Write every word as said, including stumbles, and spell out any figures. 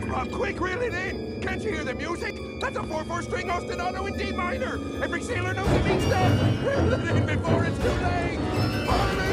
Rob, quick, reel it in! Can't you hear the music? That's a four four string ostinato in D minor! Every sailor knows it means that! Reel it in before it's too late! Hold it